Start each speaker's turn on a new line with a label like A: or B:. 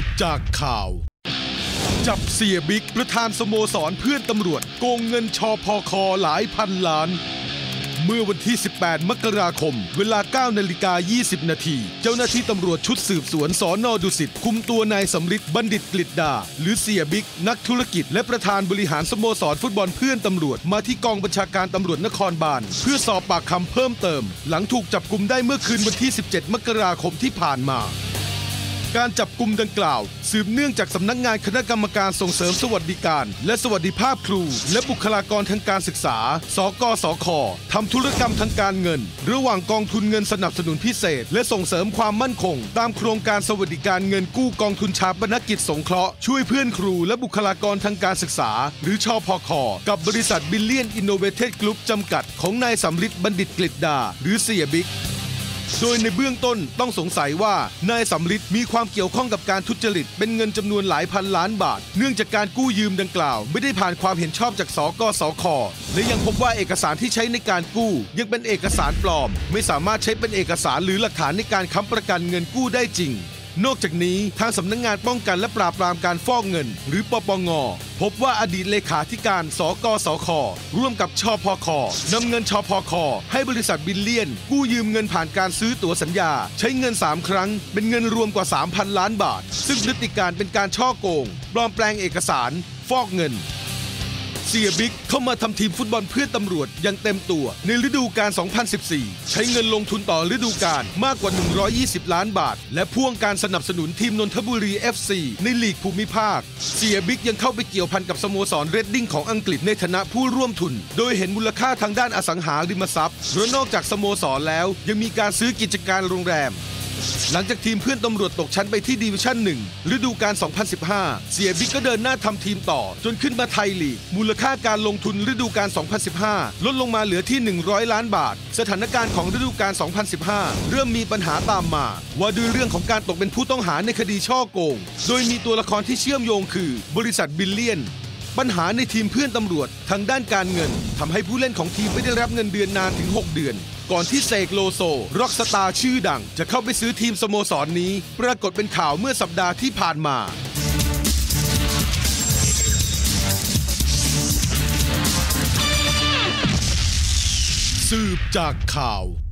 A: จากข่าวจับเสียบิ๊กประธานสโมสรเพื่อนตำรวจโกงเงินชพค.หลายพันล้านเมื่อวันที่ 18 มกราคมเวลา 9:20 น.เจ้าหน้าที่ตำรวจชุดสืบสวนสน.ดุสิตคุมตัวนายสำริดบัณฑิตกฤษดาหรือเสียบิ๊กนักธุรกิจและประธานบริหารสโมสรฟุตบอลเพื่อนตำรวจมาที่กองบัญชาการตำรวจนครบาลเพื่อสอบปากคำเพิ่มเติมหลังถูกจับกุมได้เมื่อคืนวันที่ 17 มกราคมที่ผ่านมาการจับกุมดังกล่าวสืบเนื่องจากสำนักงานคณะกรรมการส่งเสริมสวัสดิการและสวัสดิภาพครูและบุคลากรทางการศึกษาสกสค.ทำธุรกรรมทางการเงินระหว่างกองทุนเงินสนับสนุนพิเศษและส่งเสริมความมั่นคงตามโครงการสวัสดิการเงินกู้กองทุนชาปนกิจสงเคราะห์ช่วยเพื่อนครูและบุคลากรทางการศึกษาหรือชพค.กับบริษัทบิลเลียนอินโนเวเทดกรุ๊ปจำกัดของนายสำริดบัณฑิตกฤษดาหรือเสียบิ๊กโดยในเบื้องต้นต้องสงสัยว่านายสำริดมีความเกี่ยวข้องกับการทุจริตเป็นเงินจำนวนหลายพันล้านบาทเนื่องจากการกู้ยืมดังกล่าวไม่ได้ผ่านความเห็นชอบจากสกสค.และยังพบว่าเอกสารที่ใช้ในการกู้ยังเป็นเอกสารปลอมไม่สามารถใช้เป็นเอกสารหรือหลักฐานในการค้ำประกันเงินกู้ได้จริงนอกจากนี้ทางสำนักงานป้องกันและปราบปรามการฟอกเงินหรือปปง.พบว่าอดีตเลขาธิการสกสค.ร่วมกับชพค.นำเงินชพค.ให้บริษัทบิลเลียนกู้ยืมเงินผ่านการซื้อตั๋วสัญญาใช้เงิน3ครั้งเป็นเงินรวมกว่า 3,000 ล้านบาทซึ่งพฤติการเป็นการฉ้อโกงปลอมแปลงเอกสารฟอกเงินเสียบิ๊กเข้ามาทำทีมฟุตบอลเพื่อนตำรวจอย่างเต็มตัวในฤดูกาล 2014 ใช้เงินลงทุนต่อฤดูกาลมากกว่า 120 ล้านบาทและพ่วงการสนับสนุนทีมนนทบุรี FC ในลีกภูมิภาคเสียบิ๊กยังเข้าไปเกี่ยวพันกับสโมสรเรดดิ้งของอังกฤษในฐานะผู้ร่วมทุนโดยเห็นมูลค่าทางด้านอสังหาริมทรัพย์เพราะนอกจากสโมสรแล้วยังมีการซื้อกิจการโรงแรมหลังจากทีมเพื่อนตำรวจตกชั้นไปที่ดิวิชั่น 1 ฤดูกาล 2015 เสียบิ๊กก็เดินหน้าทำทีมต่อจนขึ้นมาไทยลีกมูลค่าการลงทุนฤดูกาล 2015 ลดลงมาเหลือที่ 100 ล้านบาทสถานการณ์ของฤดูกาล 2015 เริ่มมีปัญหาตามมาว่าด้วยเรื่องของการตกเป็นผู้ต้องหาในคดีฉ้อโกงโดยมีตัวละครที่เชื่อมโยงคือบริษัทบิลเลียนปัญหาในทีมเพื่อนตำรวจทางด้านการเงินทำให้ผู้เล่นของทีมไม่ได้รับเงินเดือนนานถึง 6 เดือนก่อนที่เสกโลโซร็อกสตาร์ชื่อดังจะเข้าไปซื้อทีมสโมสรนี้ปรากฏเป็นข่าวเมื่อสัปดาห์ที่ผ่านมาสืบจากข่าว